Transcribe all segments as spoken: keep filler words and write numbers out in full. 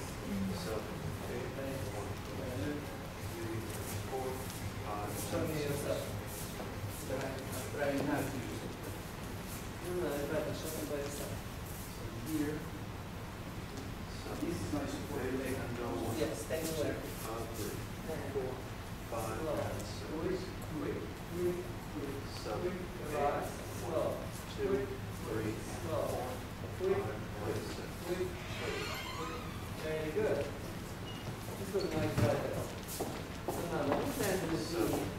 seven, eight, one, two, three, four, five, Show me six, yourself. Try not to. No, no, it's better. Show me by yourself. Here. seven, This is my support leg and no one. Yes, stay aware. five, three, And four, five, slow. six, Quick, quick, quick, quick. seven, Rise, slow. two, three, Slow. four, Quick, five, six, quick, quick. Very good. This was my brother. So now, what is that to the seven, scene?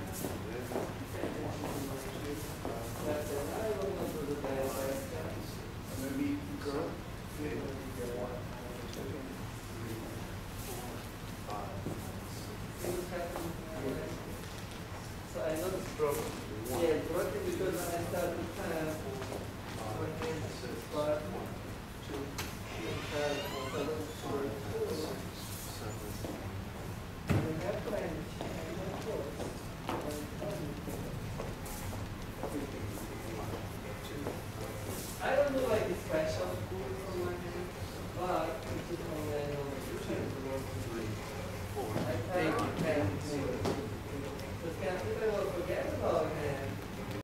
That's it. I will not do the guy like that. Maybe girl. eight, one, two, three, four, five, See what's happening? So I know it's broken. one, Yeah, it's broken because I started kind of five, working, six, but one, two, it had a little short. six, seven, We have planned, and of course, I don't do like a special food for my hand, but it's just only I know the future. three,